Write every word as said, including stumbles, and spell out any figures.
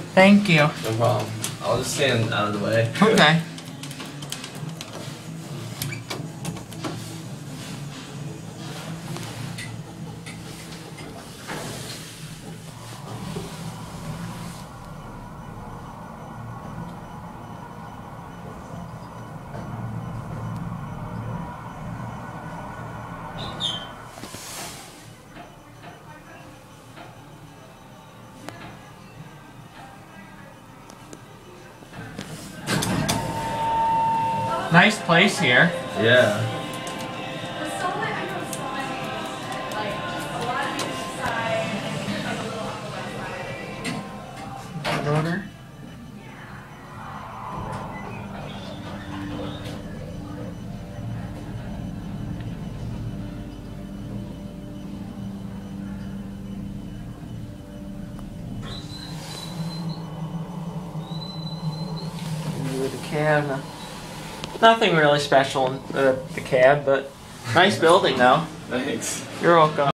Thank you. No problem. I'll just stand out of the way. Okay. Nice place here. Yeah. Order. With the cab. Nothing really special in uh, the cab, but nice building though. Thanks. You're welcome.